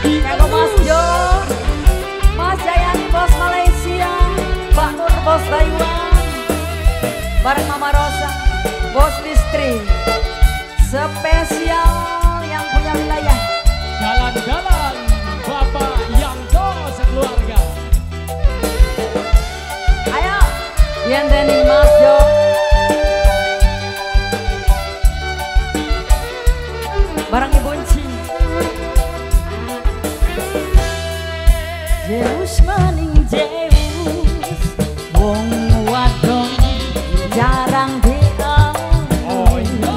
Kanggo Mas Jo, Mas Jayani bos Malaysia, Mbak Nur bos Taiwan, bareng Mama Rosa, bos Listri, spesial yang punya wilayah. Jalan-jalan Bapak Yanto sekeluarga. Ayo, Yenteni Mas Jo. Barang Ibu Enci. Zeus maning Zeus, wong wadon jarang diau. Oh iya.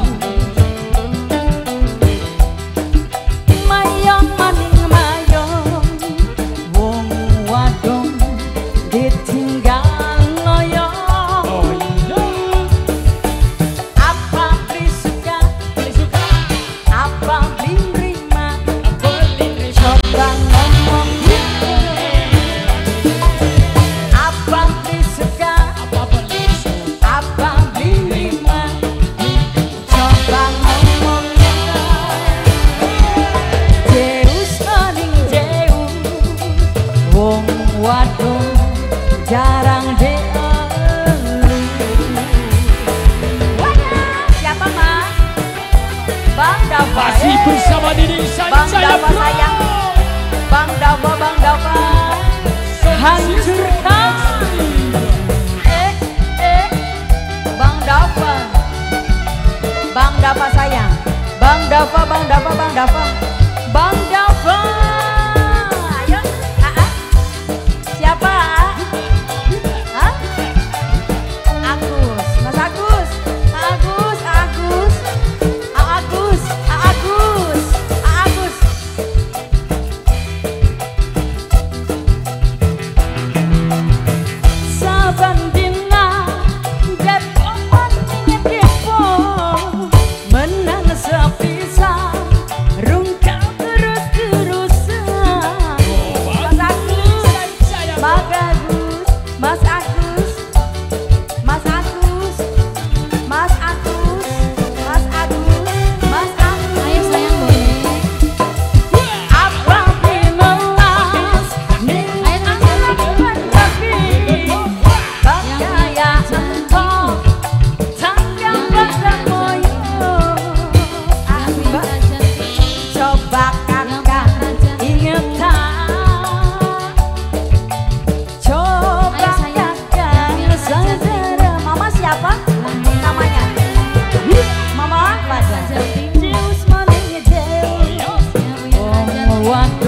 Mayong maning mayong, wong wadon ditinggal loyo. Oh iya. Apa beli suka, apa beli nerima, coba ngomong gitu. Apa beli suka, apa beli nerima, coba ngomong gitu. Zeus maning Zeus, wong wadon jarang dielu. Siapa Mas? Bang Dava. Masih bersama Didi Bang Sancaya Dava Bro. sayang. Bang Dava, Bang Dava. Hancurkan. Bang Dava. Bang Dava sayang. Bang Dava, Bang Dava, Bang Dava. Bang Dava. Ayo. Siapa? Hah? Agus. Mas Agus. Agus, Agus. Agus, Agus. Agus. Saban dina depo maning depo, menang sepisah rungkau terus-terusan. Mas Agus, Mas Agus, Mas Agus, Mas Agus, Mas Agus, Mas Agus, Mas Agus. Ayo sayang boleh. Apa dimelas ning anggapan tapi percaya engkau tanggap pada moyo. Mbak, coba kakak inget tak? Coba kakak sadar. Mama siapa namanya? Mama apa? Zeus maning Zeus, wong wadon